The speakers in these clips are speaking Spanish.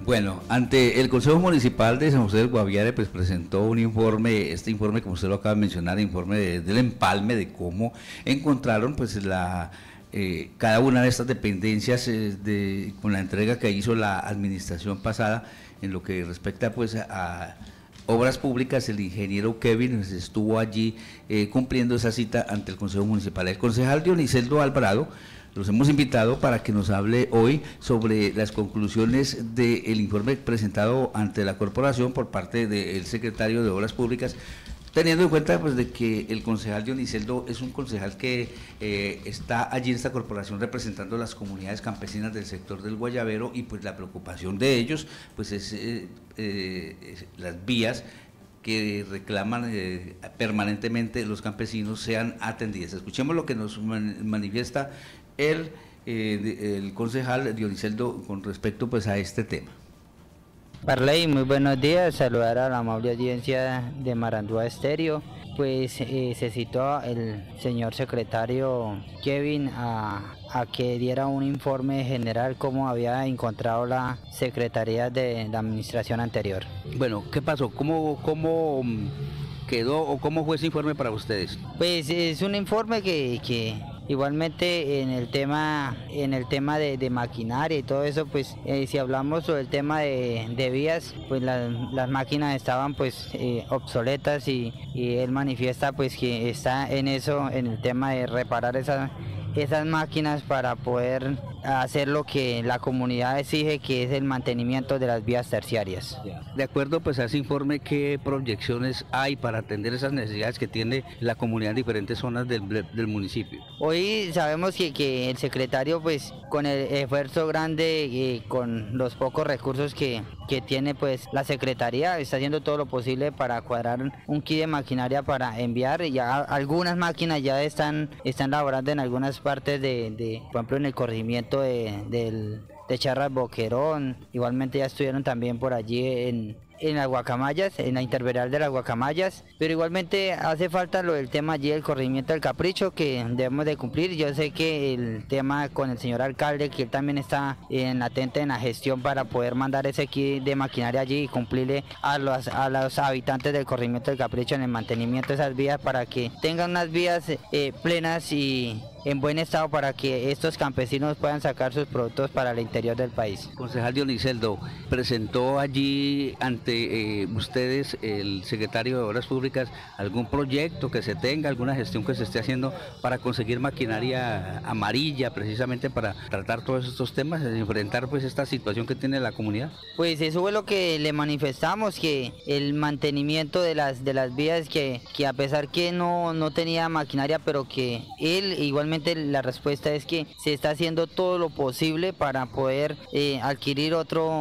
Bueno, ante el Consejo Municipal de San José del Guaviare, pues presentó un informe, este informe, como usted lo acaba de mencionar, informe del empalme, de cómo encontraron pues cada una de estas dependencias con la entrega que hizo la administración pasada en lo que respecta pues a obras públicas. El ingeniero Kevin pues, estuvo allí cumpliendo esa cita ante el Consejo Municipal. El concejal Dioniseldo Alvarado los hemos invitado para que nos hable hoy sobre las conclusiones del informe presentado ante la corporación por parte del secretario de Obras Públicas, teniendo en cuenta pues de que el concejal Dioniseldo es un concejal que está allí en esta corporación representando las comunidades campesinas del sector del Guayabero, y pues la preocupación de ellos pues es las vías que reclaman permanentemente los campesinos sean atendidas. Escuchemos lo que nos manifiesta el concejal Dioniseldo con respecto pues a este tema. Parley, muy buenos días, saludar a la amable audiencia de Marandúa Estéreo. Pues se citó el señor secretario Kevin a que diera un informe general cómo había encontrado la secretaría de la administración anterior. Bueno, ¿qué pasó? ¿Cómo quedó o cómo fue ese informe para ustedes? Pues es un informe que igualmente en el tema de maquinaria y todo eso, pues si hablamos sobre el tema de vías, pues las máquinas estaban pues obsoletas, y él manifiesta pues que está en eso, en el tema de reparar esas máquinas para poder hacer lo que la comunidad exige, que es el mantenimiento de las vías terciarias. De acuerdo pues a ese informe, ¿qué proyecciones hay para atender esas necesidades que tiene la comunidad en diferentes zonas del municipio? Hoy sabemos que el secretario pues con el esfuerzo grande, con los pocos recursos que tiene pues la secretaría, está haciendo todo lo posible para cuadrar un kit de maquinaria para enviar. Ya algunas máquinas ya están laborando en algunas partes por ejemplo en el corregimiento de Charras Boquerón. Igualmente ya estuvieron también por allí en las Guacamayas, en la interveral de las Guacamayas, pero igualmente hace falta lo del tema allí del corregimiento del Capricho, que debemos de cumplir. Yo sé que el tema con el señor alcalde, que él también está atento en la gestión para poder mandar ese kit de maquinaria allí y cumplirle a los habitantes del corregimiento del Capricho en el mantenimiento de esas vías, para que tengan unas vías plenas y en buen estado, para que estos campesinos puedan sacar sus productos para el interior del país. Concejal Dioniseldo, presentó allí ante ustedes, el secretario de Obras Públicas, algún proyecto que se tenga, alguna gestión que se esté haciendo para conseguir maquinaria amarilla, precisamente para tratar todos estos temas, enfrentar pues esta situación que tiene la comunidad. Pues eso fue lo que le manifestamos, que el mantenimiento de las vías, que a pesar que no tenía maquinaria, pero que él igualmente, la respuesta es que se está haciendo todo lo posible para poder adquirir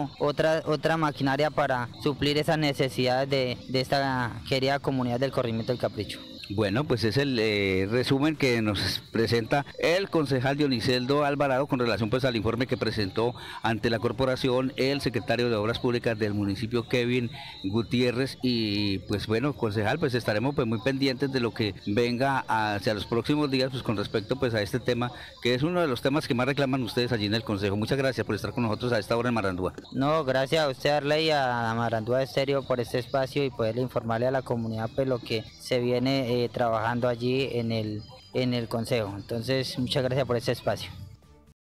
otra maquinaria para suplir esas necesidades de esta querida comunidad del corregimiento del Capricho. Bueno, pues es el resumen que nos presenta el concejal Dioniseldo Alvarado con relación pues al informe que presentó ante la corporación el secretario de Obras Públicas del municipio, Kevin Gutiérrez. Y pues bueno, concejal, pues estaremos pues muy pendientes de lo que venga hacia los próximos días pues con respecto pues a este tema, que es uno de los temas que más reclaman ustedes allí en el consejo. Muchas gracias por estar con nosotros a esta hora en Marandúa. No, gracias a usted, Arley, a Marandúa Estéreo, por este espacio y poderle informarle a la comunidad pues lo que se viene trabajando allí en el consejo. Entonces, muchas gracias por este espacio.